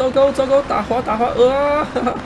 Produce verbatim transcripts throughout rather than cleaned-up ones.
糟糕糟糕，打滑打滑，啊！哈哈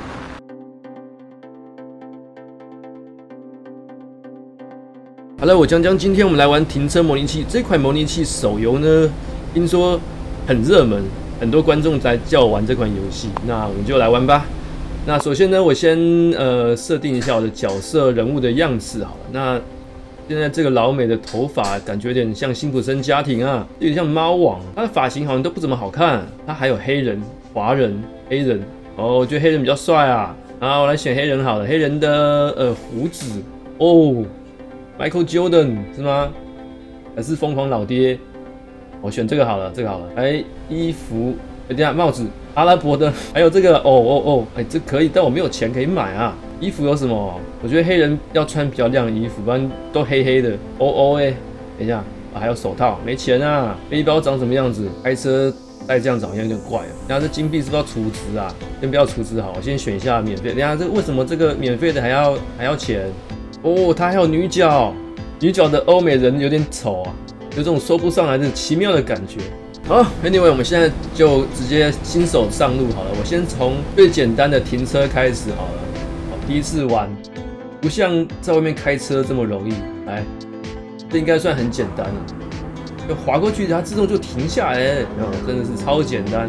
好了，我将将今天我们来玩停车模拟器这款模拟器手游呢，听说很热门，很多观众在叫我玩这款游戏，那我们就来玩吧。那首先呢，我先呃设定一下我的角色人物的样式好了。那现在这个老美的头发感觉有点像辛普森家庭啊，有点像猫王，他的发型好像都不怎么好看。他还有黑人、华人、黑人哦，我觉得黑人比较帅啊。好，我来选黑人好了，黑人的呃胡子哦 ，Michael Jordan 是吗？还是疯狂老爹？我选这个好了，这个好了。哎，衣服，等一下帽子，阿拉伯的，还有这个哦哦哦，哎，这可以，但我没有钱可以买啊。衣服有什么？我觉得黑人要穿比较亮的衣服，不然都黑黑的。哦哦哎，等一下啊，还有手套，没钱啊。背包长什么样子？开车带这样子好像有点怪啊。然后这金币是不是要储值啊？先不要储值好，我先选一下免费。等一下这为什么这个免费的还要还要钱？哦，它还有女角，女角的欧美人有点丑啊，有种说不上来的奇妙的感觉。好 ，Anyway， 我们现在就直接新手上路好了。我先从最简单的停车开始好了。第一次玩，不像在外面开车这么容易。来，这应该算很简单了，就滑过去，它自动就停下来，哦，真的是超简单。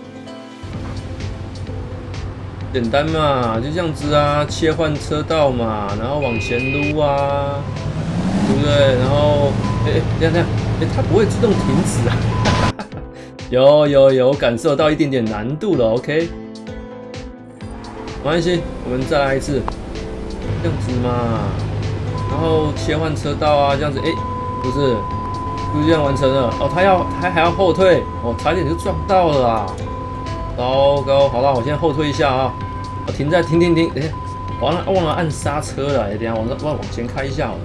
简单嘛，就这样子啊，切换车道嘛，然后往前撸啊，对不对？然后，哎、欸，这样这样，哎、欸，它不会自动停止啊。有有有，感受到一点点难度了 ，OK。没关系，我们再来一次，这样子嘛，然后切换车道啊，这样子，哎、欸，不是，就这样完成了。哦，他要他还要后退，哦，差点就撞到了啊！糟糕，好了，我先后退一下啊，我停在停停停，哎、欸，忘了忘了按刹车了，哎、欸，等一下我我往前开一下好了。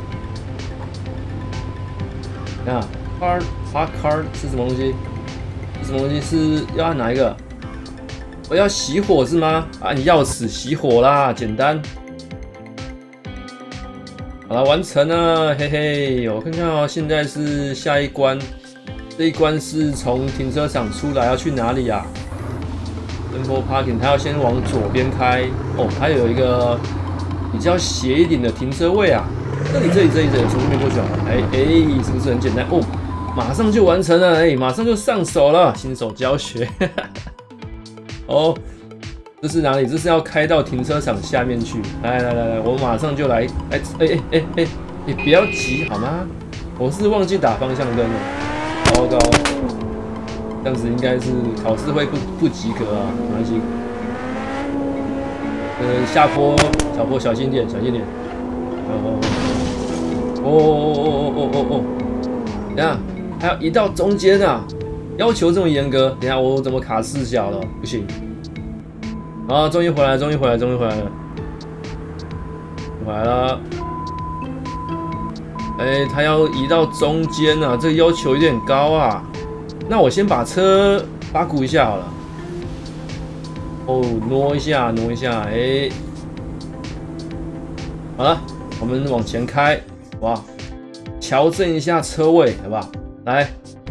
等下 ，car park car 是什么东西？是什么东西？是要按哪一个？我要熄火是吗？按钥匙熄火啦，简单。好了，完成了，嘿嘿。我看看哦，现在是下一关，这一关是从停车场出来要去哪里啊 ？Temple Parking， 它要先往左边开。哦，它有一个比较斜一点的停车位啊。这里，这里，这里，这里，从这边过去啊。哎哎，是不是很简单？哦，马上就完成了，哎，马上就上手了，新手教学。哦，这是哪里？这是要开到停车场下面去。来来来来，我马上就来。哎哎哎哎哎，你不要急好吗？我是忘记打方向灯了。糟糕，这样子应该是考试会不不及格啊，没关系。呃，下坡，小坡小心点，小心点。哦哦哦哦哦哦，等下还要移到中间啊。要求这么严格，等一下我怎么卡四小了？不行！啊，终于回来，终于回来，终于回来了，回来了。哎、欸，他要移到中间啊，这个要求有点高啊。那我先把车八股一下好了。哦，挪一下，挪一下，哎、欸，好了，我们往前开，哇，调整一下车位，好不好？来。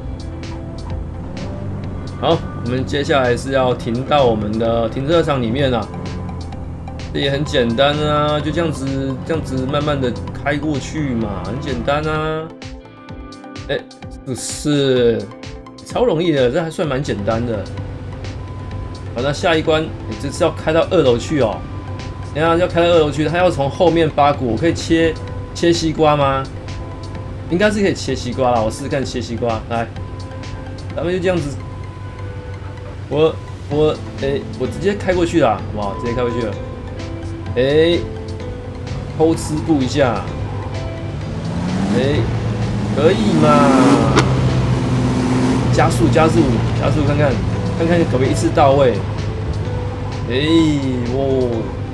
好，我们接下来是要停到我们的停车场里面啊，这也很简单啊，就这样子，这样子慢慢的开过去嘛，很简单啊。哎、欸，不是，超容易的，这还算蛮简单的。好，那下一关，你、欸、这是要开到二楼去哦。等一下要开到二楼去，它要从后面八股，我可以切切西瓜吗？应该是可以切西瓜啦，我试试看切西瓜，来，咱们就这样子。我我哎、欸，我直接开过去了，好不好？直接开过去了。哎、欸，偷吃步一下。哎、欸，可以嘛？加速加速加速，看看看看可不可以一次到位？哎、欸，哦，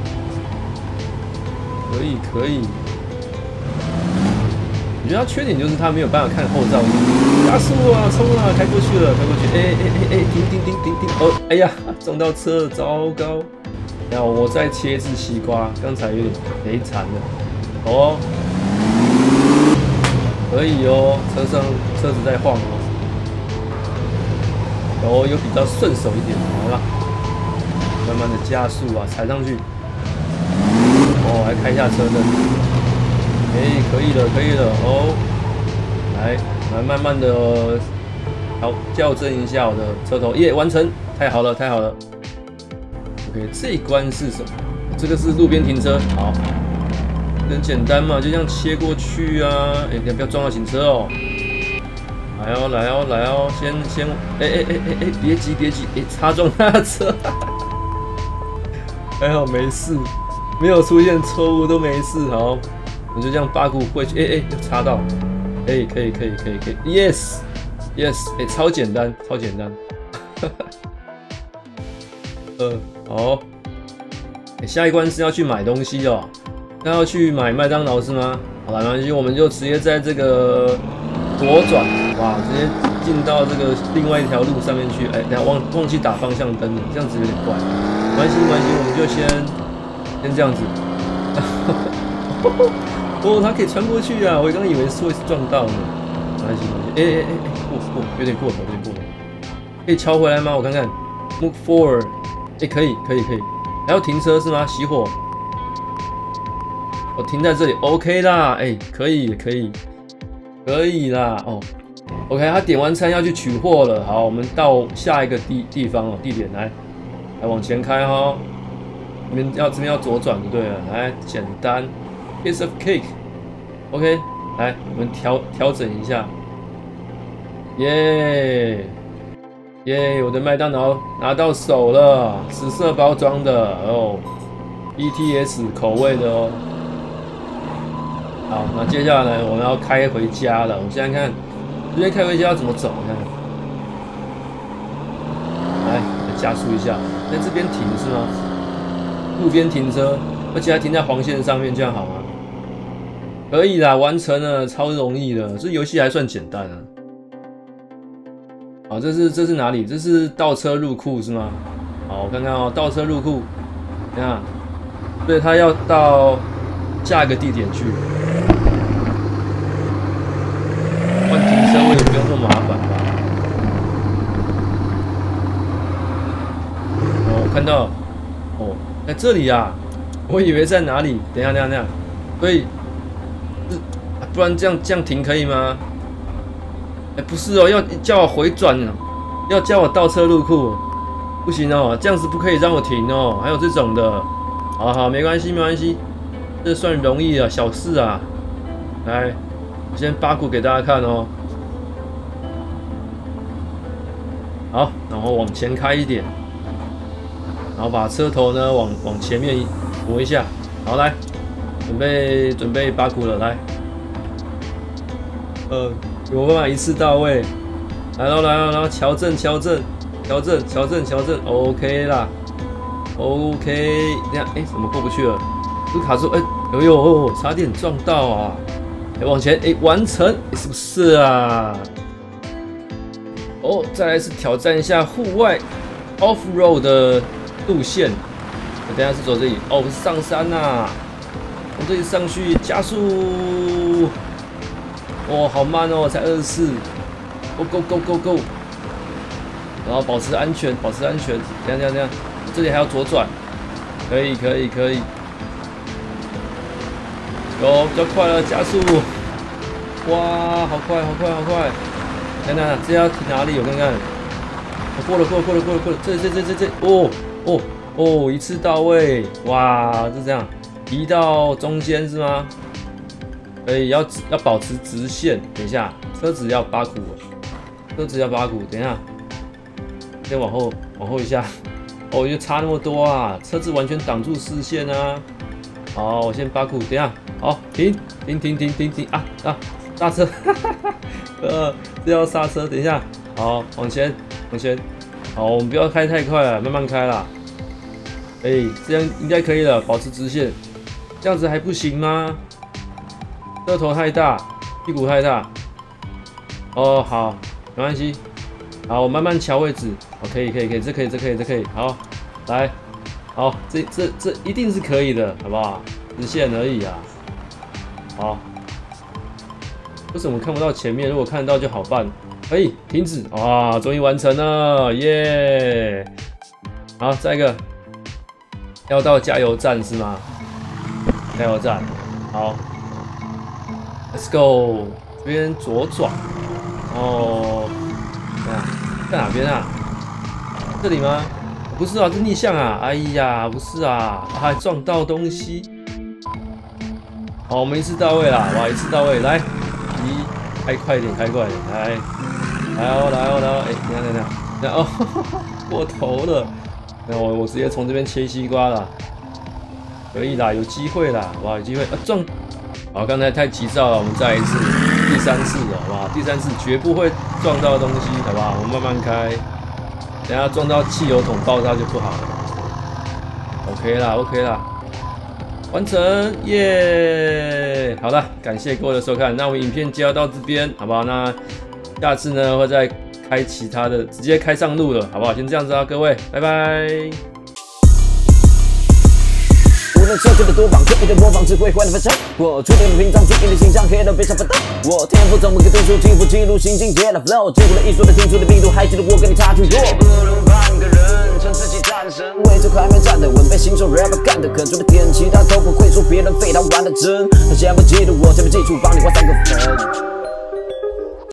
可以可以。我觉得它缺点就是它没有办法看后照镜，加速啊，冲啊，开过去了，开过去，哎哎哎哎，停停停停停，哦，哎呀，撞到车了，糟糕！然后我再切一次西瓜，刚才有点雷惨了，哦，可以哦，车上车子在晃哦， 然后又比较顺手一点，好了，慢慢的加速啊，踩上去。哦，来开一下车灯。哎，可以了，可以了哦。来，来慢慢的调校正一下我的车头，耶，完成，太好了，太好了。OK， 这一关是什么？这个是路边停车，好，很简单嘛，就这样切过去啊。哎，你不要撞到行车哦。来哦，来哦，来哦，先先，哎哎哎哎哎，别急别急，哎，擦撞他的车，还好没事，没有出现错误都没事，好，我就这样八股过去，哎哎，有擦到，哎，可以可以可以可以 ，yes yes， 哎，超简单超简单，呃，好，哎，下一关是要去买东西哦，那要去买麦当劳是吗？好了，没关系，我们就直接在这个左转。哇，直接进到这个另外一条路上面去，哎，等下忘忘记打方向灯了，这样子有点怪。没关系，没关系，我们就先先这样子。哦，它可以穿过去啊！我刚刚以为是会撞到呢。没关系，没关系。哎哎哎哎，过过，有点过头，有点过头。可以敲回来吗？我看看。Move forward。哎，可以，可以，可以。还要停车是吗？熄火。我停在这里 ，OK 啦。哎，可以，可以，可以啦。哦。OK， 他点完餐要去取货了。好，我们到下一个地地方哦，地点来，来往前开哈、哦。这边要这边要左转就对了。来，简单 ，piece of cake。OK， 来，我们调调整一下。耶耶，我的麦当劳拿到手了，紫色包装的哦 ，B T S 口味的哦。好，那接下来我们要开回家了。我现在看。这边开回家要怎么走？看，来加速一下，在这边停是吗？路边停车，而且还停在黄线上面，这样好吗？可以啦，完成了，超容易的，这游戏还算简单啊。好，这是这是哪里？这是倒车入库是吗？好，我看看哦，倒车入库，等下，对，他要到下一个地点去。换停车位也不用那么麻烦吧？哦，我看到，哦，在这里啊，我以为在哪里？等一下，等一下，等一下，所以，是，不然这样这样停可以吗？哎，不是哦，要叫我回转哦，要叫我倒车入库，不行哦，这样子不可以让我停哦，还有这种的，好好，没关系，没关系，这算容易啊，小事啊，来。我先八股给大家看哦，好，然后往前开一点，然后把车头呢往往前面挪一下，好来，准备准备八股了，来，呃，有办法一次到位，来喽来喽，然后调正调正调正调正调正 ，OK 啦 ，OK， 这样哎怎么过不去了？这卡住哎，哎呦，差点撞到啊！哎，往前，哎，完成，欸、是不是啊？哦，再来是挑战一下户外 off road 的路线。我等一下是走这里，哦，是上山呐、啊，从这里上去加速。哦，好慢哦，才二十四 ，Go Go Go Go Go。然后保持安全，保持安全。等一下等一下等一下，这里还要左转，可以可以可以。有比较快了，加速！哇，好快，好快，好快！等等，这要停哪里？我看看。我过了，过了，过了，过了，过了。这、这、这、这、这，哦，哦，哦，一次到位！哇，就这样，移到中间是吗？可以，要要保持直线。等一下，车子要八股，车子要八股。等一下，先往后，往后一下。哦，又差那么多啊！车子完全挡住视线啊！好，我先八股，等一下。好，停停停停停停啊啊！刹车，哈哈哈，呃，这要刹车，等一下，好，往前往前，好，我们不要开太快了，慢慢开啦。哎、欸，这样应该可以了，保持直线，这样子还不行吗？车头太大，屁股太大。哦，好，没关系，好，我慢慢调位置，哦，可以可以可以，这可以这可以这可以，好，来，好，这这这一定是可以的，好不好？直线而已啊。好，为什么看不到前面？如果看得到就好办。 可以停止哇！终于完成了，耶！好，再一个，要到加油站是吗？加油站，好 ，Let's go， 这边左转，哦，在哪边啊？这里吗？不是啊，这逆向啊！哎呀，不是啊，还撞到东西。好，我们一次到位啦！哇，一次到位，来，一，开快一点，开快一点，来，来哦，来哦，来哦，哎，等下等下，等下哦，过头了。那我我直接从这边切西瓜啦，可以啦，有机会啦，哇，有机会啊撞！好，刚才太急躁了，我们再一次，第三次了，好不好？第三次绝不会撞到东西，好不好？我们慢慢开。等下撞到汽油桶爆炸就不好了。OK 啦 ，OK 啦，完成耶！好了，感谢各位的收看，那我们影片就要到这边，好不好？那下次呢会再开其他的，直接开上路了，好不好？先这样子啊，各位，拜拜。 无论设计的多棒，刻意的模仿只会换来反常。我注定平常注定的形象，黑到非常反荡。我天赋怎么个读书记不记录心境跌了 flow， 记住了艺术的听出的密度，还记得我跟你差距多。不能半个人称自己战神，为这块面站得稳，被新手 rapper 干得很准的天，其他都不会说别人非他玩的真。他先不记得我，先不记住，帮你画三个分。